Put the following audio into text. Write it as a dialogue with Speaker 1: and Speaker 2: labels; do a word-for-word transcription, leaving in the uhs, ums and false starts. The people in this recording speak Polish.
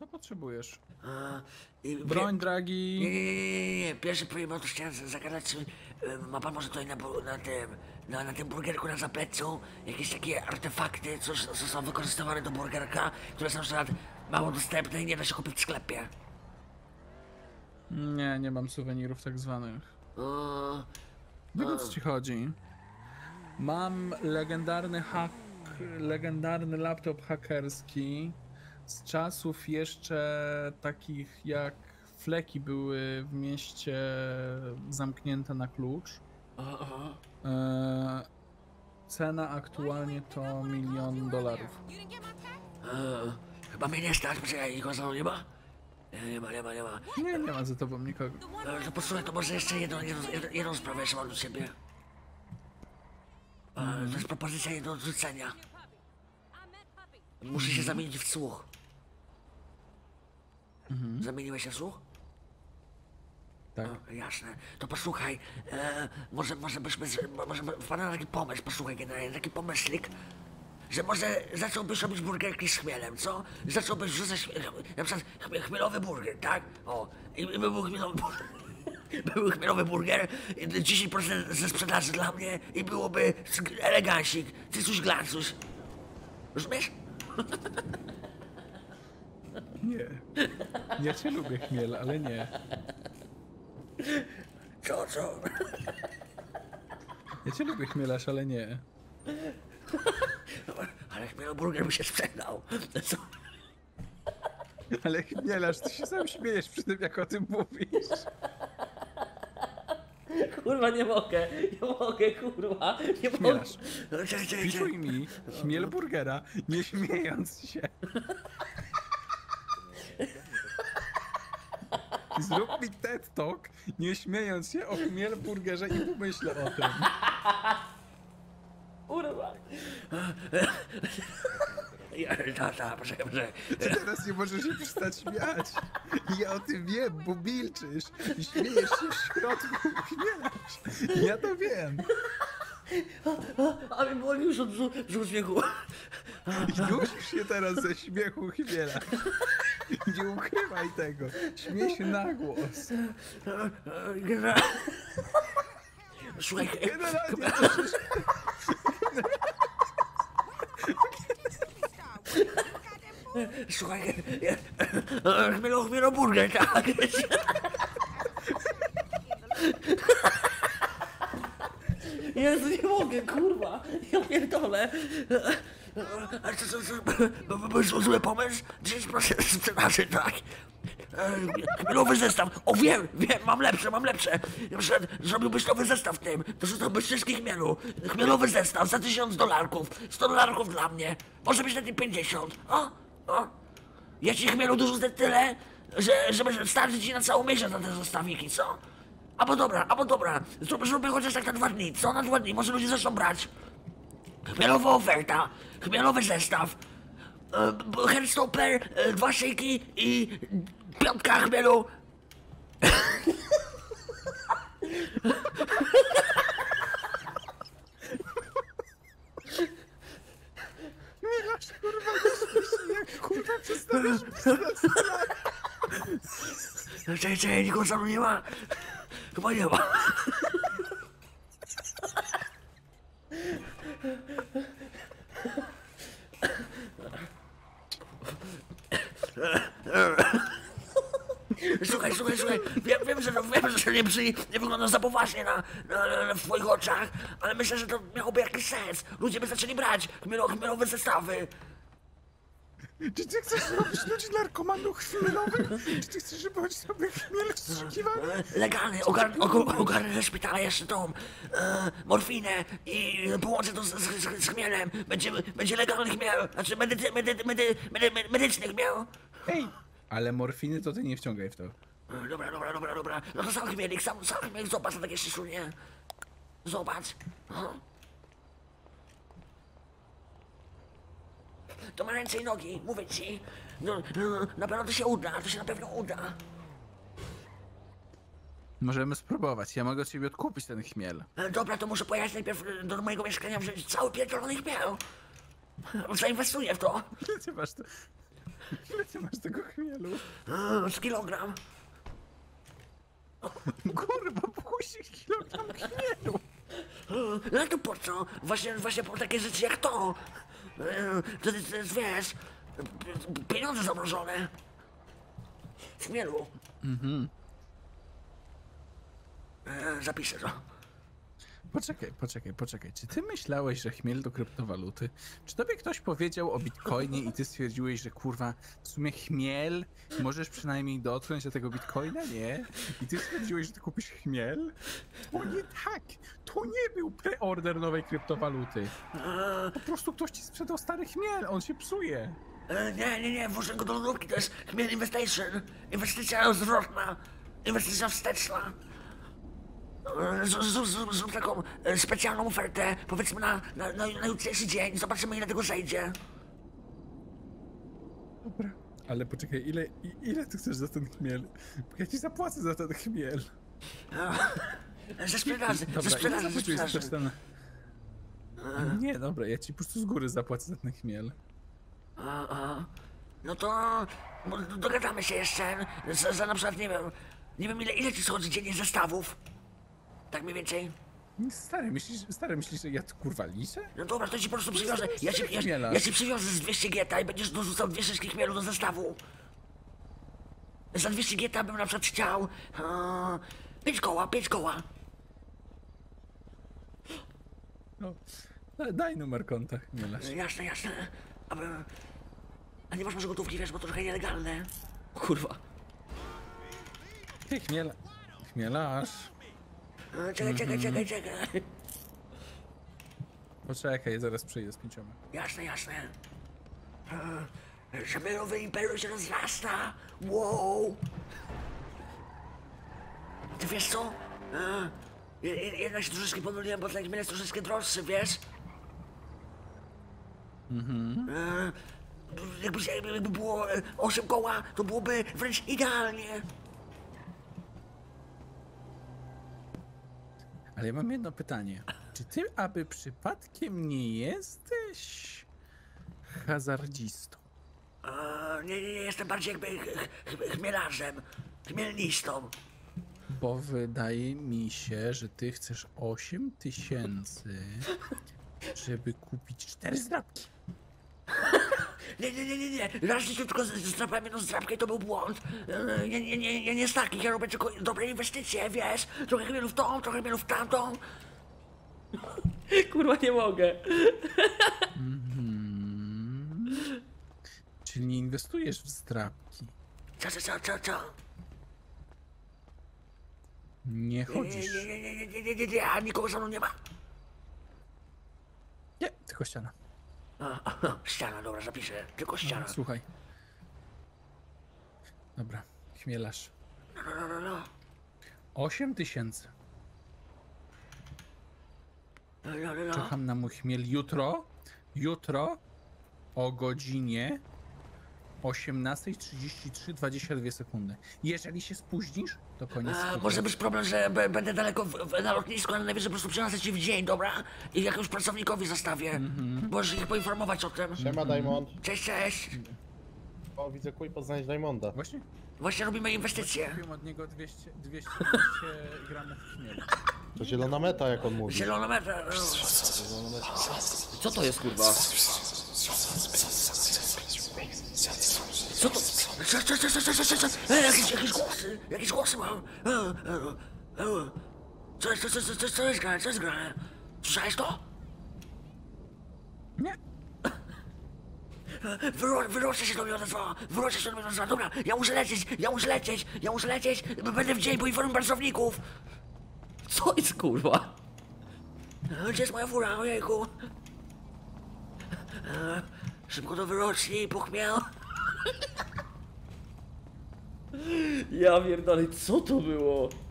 Speaker 1: Co potrzebujesz?
Speaker 2: A, i,
Speaker 1: Broń, dragi.
Speaker 2: Nie, nie, nie, nie, nie. Pierwszy problem, to chciałem z- zagadać, czy y, ma pan może tutaj na, bu- na tym, na, na tym burgerku na zapleczu jakieś takie artefakty, co, co są wykorzystywane do burgerka, które są na przykład mało dostępne i nie da się kupić w sklepie.
Speaker 1: Nie, nie mam suwenirów tak zwanych.
Speaker 2: O,
Speaker 1: Wiem, o co ci chodzi. Mam legendarny hak, legendarny laptop hakerski z czasów jeszcze takich jak fleki były w mieście zamknięte na klucz.
Speaker 2: o, o.
Speaker 1: E, cena aktualnie to milion dolarów.
Speaker 2: E, chyba mnie nie stać, poczekaj, nikogo za mną nie ma? Nie, nie ma, nie ma, nie ma.
Speaker 1: Nie, nie ma za tobą nikogo.
Speaker 2: E, to posłuchaj, to może jeszcze jedną, jedną, jedną, jedną sprawę jeszcze mam do ciebie. E, to jest propozycja nie do odrzucenia. Muszę się zamienić w słuch.
Speaker 1: Mhm.
Speaker 2: Zamieniłeś się w słuch?
Speaker 1: Tak.
Speaker 2: O, jasne. To posłuchaj, e, może, może byśmy, z- może wpadł na taki pomysł, posłuchaj generalnie, taki pomyslik, że może zacząłbyś robić burgerki z chmielem, co? Zacząłbyś wrzucać ch- na przykład chmie- chmielowy burger, tak? O, i, i by był chmielowy burger. Był chmielowy burger, i dziesięć procent ze sprzedaży dla mnie i byłoby sk- elegancik, cycuś glacuś. Rozumiesz?
Speaker 1: Nie. Ja cię lubię, chmiel, ale nie.
Speaker 2: Co, co?
Speaker 1: Ja cię lubię, chmielarz, ale nie.
Speaker 2: Ale chmielowy burger by się sprzedał. Co?
Speaker 1: Ale chmielarz, ty się sam śmiejesz przy tym, jak o tym mówisz.
Speaker 3: Kurwa, nie mogę, nie mogę, kurwa, nie mogę.
Speaker 1: Chmielarz,
Speaker 2: No, czekaj, czekaj,
Speaker 1: wpisuj
Speaker 2: czekaj.
Speaker 1: mi chmiel burgera, nie śmiejąc się. Zrób mi TED Talk, nie śmiejąc się o chmiel burgerze i pomyślę o tym.
Speaker 3: Kurwa.
Speaker 2: Ja, ta, ta, poczekaj, poczekaj.
Speaker 1: Ty teraz nie możesz się przestać śmiać. Ja o tym wiem, bo milczysz i śmiejesz się w środku, chmielasz. Ja to wiem.
Speaker 2: A mi boli już od brzu- brzuch śmiechu.
Speaker 1: Już się teraz ze śmiechu chmiela. Nie ukrywaj tego. Śmiej się na głos.
Speaker 2: Generalnie... Słuchaj,
Speaker 1: Generalnie to się...
Speaker 2: słuchaj, chmielo, chmielo burger, tak?
Speaker 3: Jezu, nie mogę, kurwa, ja pierdolę.
Speaker 2: Ale co, co, co, był zły pomysł? dziesięć procent sprzedaży, tak? Chmielowy zestaw. O, wiem, wiem, mam lepsze, mam lepsze. Na przykład zrobiłbyś nowy zestaw tym. To rzucałbyś wszystkich chmielu. Chmielowy zestaw za tysiąc dolarków. sto dolarków dla mnie. Może być na tym pięćdziesiąt. O, o. Ja ci chmielu dorzucę tyle, że, żeby starczyć ci na cały miesiąc na te zestawiki, co? Albo dobra, albo dobra. Zrób, zróbmy chociaż tak na dwa dni. Co na dwa dni? Może ludzie zaczną brać. Chmielowa oferta, chmielowy zestaw, e, headstopper, e, dwa szyjki i piątka chmielu.
Speaker 1: Chmielasz, kurwa, nie kurwa, przestaniesz pisać.
Speaker 2: Czekaj, czekaj, nikogo za mną nie ma. Chyba nie ma. Słuchaj, słuchaj, słuchaj, wiem, wiem, że, wiem, że nie, przy, nie wygląda za poważnie na, na, na, na w twoich oczach, ale myślę, że to miałoby jakiś sens. Ludzie by zaczęli brać chmielo, chmielowe zestawy.
Speaker 1: Czy ty chcesz zrobić ludzi narkomanów chmielowych? Czy ty chcesz, żeby oni sobie chmiel wstrzykiwali?
Speaker 2: E, Legalny, ogar, ogar, ogarnę ze szpitala jeszcze tą e, morfinę i połączę to z, z, z, z chmielem. Będzie, będzie legalny chmiel, znaczy medy, medy, medy, medy, medy, medyczny chmiel.
Speaker 1: Ej, ale morfiny to ty nie wciągaj w to.
Speaker 2: E, Dobra, dobra, dobra, dobra. No to sam chmielik, sam, sam chmielik, zobacz na takie szyszunie. Zobacz. Aha. To ma ręce i nogi, mówię ci. No, no, na pewno to się uda, to się na pewno uda.
Speaker 1: Możemy spróbować, ja mogę od ciebie odkupić ten chmiel.
Speaker 2: E, Dobra, to muszę pojechać najpierw e, do mojego mieszkania, wziąć cały pierdolony chmiel. Zainwestuję w to.
Speaker 1: Ty masz to... Ile ty masz tego chmielu?
Speaker 2: E, z kilogram.
Speaker 1: Kurwa, puścić kilogram chmielu.
Speaker 2: E, no to po co? Właśnie, właśnie po takie rzeczy jak to. E, to, to jest, wiesz, p- pieniądze zamrożone. W chmielu.
Speaker 1: Mhm.
Speaker 2: E, zapiszę to.
Speaker 1: Poczekaj, poczekaj, poczekaj. Czy ty myślałeś, że chmiel to kryptowaluty? Czy tobie ktoś powiedział o bitcoinie i ty stwierdziłeś, że kurwa, w sumie chmiel możesz przynajmniej dotknąć do tego bitcoina? Nie. I ty stwierdziłeś, że ty kupisz chmiel? To nie tak. To nie był preorder nowej kryptowaluty. Po prostu ktoś ci sprzedał stary chmiel, on się psuje.
Speaker 2: E, nie, nie, nie, włożę go do lodówki, to jest chmiel invitation. Inwestycja zwrotna. Inwestycja wsteczna. E, z- z- z- Zrób taką e, specjalną ofertę, powiedzmy na, na, na, na jutrzejszy dzień, zobaczymy ile tego zejdzie.
Speaker 1: Dobra. Ale poczekaj, ile, i- ile ty chcesz za ten chmiel? Bo ja ci zapłacę za ten chmiel.
Speaker 2: E, ze sprzedaży, ze
Speaker 1: Dobra, ile
Speaker 2: sprzedaży, ze
Speaker 1: zapłaciłeś za
Speaker 2: sprzedaży.
Speaker 1: ten... Nie, dobra, ja ci po prostu z góry zapłacę za ten chmiel.
Speaker 2: A, a. No to no, dogadamy się jeszcze, za, za na przykład, nie wiem, nie wiem ile, ile ci schodzi dziennie zestawów. Tak mniej więcej.
Speaker 1: Stary, myślisz, stary, myślisz, że ja tu kurwa liczę?
Speaker 2: No dobra, to ci po prostu przywiozę, ja ci, ja,
Speaker 1: chmiela.
Speaker 2: ja ci przywiozę z dwieście geta i będziesz dorzucał dwie szyszki chmielu do zestawu. Za dwieście geta bym na przykład chciał, a, pięć koła, pięć koła.
Speaker 1: No, da- daj numer konta chmiela.
Speaker 2: Jasne, jasne. Aby... A nie masz może gotówki, wiesz, bo to trochę nielegalne.
Speaker 3: Kurwa.
Speaker 1: Ty chmiela... Chmielarz.
Speaker 2: A, czekaj, czekaj, czekaj, czekaj.
Speaker 1: Poczekaj, zaraz przyjdę z pięcioma.
Speaker 2: Jasne, jasne. E, Szemerowe imperium się rozrasta. Wow. Ty wiesz co? E, je- je- jednak się troszeczkę pomyliłem, bo ten chmiel jest troszeczkę droższy, wiesz? Mhm. E, jakby, się- jakby było e, osiem koła, to byłoby wręcz idealnie.
Speaker 1: Ale ja mam jedno pytanie. Czy ty aby przypadkiem nie jesteś hazardzistą?
Speaker 2: E, nie, nie, nie, jestem bardziej jakby ch ch chmielarzem, chmielnistą.
Speaker 1: Bo wydaje mi się, że ty chcesz osiem tysięcy, żeby kupić cztery zdrabki.
Speaker 2: Nie, nie, nie, nie, nie. Raz się tylko z- zdrapałem jedną zdrapkę i to był błąd. E, Nie, nie, nie, nie, nie z takich. Ja robię tylko dobre inwestycje, wiesz? Trochę chmielu w tą, trochę chmielu w tamtą.
Speaker 3: Kurwa, nie mogę.
Speaker 1: Czyli nie inwestujesz w zdrabki.
Speaker 2: Co, co, co, co, co?
Speaker 1: Nie
Speaker 2: Nie, nie,
Speaker 1: chodzisz.
Speaker 2: nie, nie, nie, nie, nie, nie, nie, a nikogo za mną nie ma?
Speaker 1: Nie, tylko ściana.
Speaker 2: A, a, ściana, dobra, zapiszę. Tylko ściana.
Speaker 1: Słuchaj. Dobra, chmielarz.
Speaker 2: No, no, no, no, no.
Speaker 1: osiem tysięcy.
Speaker 2: No, no, no, no.
Speaker 1: Czekam na mój chmiel jutro. Jutro o godzinie osiemnasta trzydzieści trzy, dwadzieścia dwie sekundy. Jeżeli się spóźnisz, to koniec.
Speaker 2: A,
Speaker 1: tego.
Speaker 2: może być problem, że b- będę daleko w, w, na lotnisku, ale najwyżej po prostu przyniosę ci w dzień, dobra? I jakiemuś pracownikowi zostawię. Możesz ich poinformować o tym.
Speaker 4: Siema Diamond.
Speaker 2: Cześć, cześć.
Speaker 4: O, widzę kuj poznać Diamonda.
Speaker 1: Właśnie
Speaker 2: Właśnie robimy inwestycje.
Speaker 1: kupiłem od niego dwieście, dwieście, dwieście gramów chmielu.
Speaker 4: To zielona meta, jak on mówi.
Speaker 2: Zielona meta. No.
Speaker 3: Co to jest, kurwa?
Speaker 2: Co to? Co, co, co, co, co, co, co, co? E, jakieś, jakieś głosy, jakieś głosy mam. E, e, e. Co jest, co, co, co, co, co jest grane, co jest grane? Słyszałeś to?
Speaker 1: Nie.
Speaker 2: Wyro, wyroczę się do mnie odezwała, wyroczę się do mnie odezwała. Dobra, ja muszę lecieć, ja muszę lecieć, ja muszę lecieć. Będę w dzień, poinformuję pracowników.
Speaker 3: Co jest, kurwa?
Speaker 2: E, Gdzie jest moja fura, ojejku? E, Szybko do wyroczni, pochmiał.
Speaker 3: Ja pierdolę, co to było?